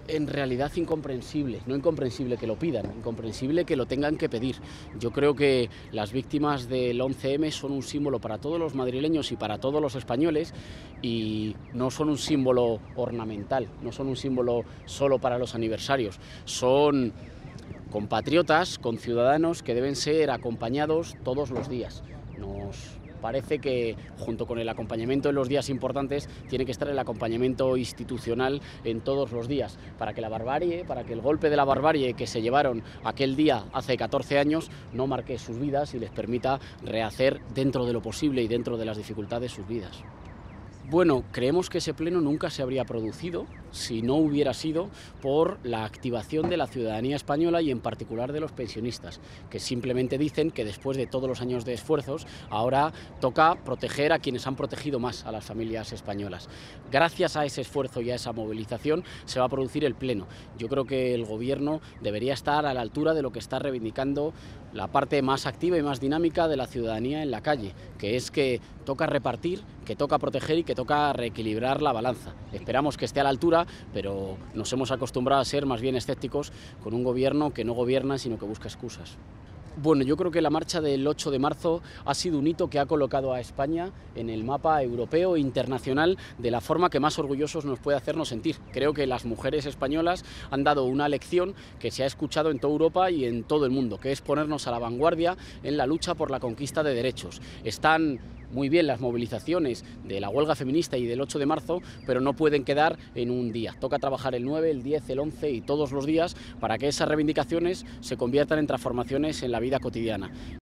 En realidad incomprensible, no incomprensible que lo pidan, incomprensible que lo tengan que pedir. Yo creo que las víctimas del 11M son un símbolo para todos los madrileños y para todos los españoles y no son un símbolo ornamental, no son un símbolo solo para los aniversarios, son compatriotas, conciudadanos que deben ser acompañados todos los días. Nos parece que junto con el acompañamiento en los días importantes tiene que estar el acompañamiento institucional en todos los días, para que la barbarie, para que el golpe de la barbarie que se llevaron aquel día hace 14 años no marque sus vidas y les permita rehacer dentro de lo posible y dentro de las dificultades sus vidas. Bueno, creemos que ese pleno nunca se habría producido si no hubiera sido por la activación de la ciudadanía española y en particular de los pensionistas, que simplemente dicen que después de todos los años de esfuerzos, ahora toca proteger a quienes han protegido más a las familias españolas. Gracias a ese esfuerzo y a esa movilización se va a producir el pleno. Yo creo que el Gobierno debería estar a la altura de lo que está reivindicando la parte más activa y más dinámica de la ciudadanía en la calle, que es que toca repartir, que toca proteger y que toca reequilibrar la balanza. Esperamos que esté a la altura, pero nos hemos acostumbrado a ser más bien escépticos con un gobierno que no gobierna, sino que busca excusas. Bueno, yo creo que la marcha del 8 de marzo ha sido un hito que ha colocado a España en el mapa europeo e internacional de la forma que más orgullosos nos puede hacernos sentir. Creo que las mujeres españolas han dado una lección que se ha escuchado en toda Europa y en todo el mundo, que es ponernos a la vanguardia en la lucha por la conquista de derechos. Están muy bien las movilizaciones de la huelga feminista y del 8 de marzo, pero no pueden quedar en un día. Toca trabajar el 9, el 10, el 11 y todos los días para que esas reivindicaciones se conviertan en transformaciones en la vida cotidiana.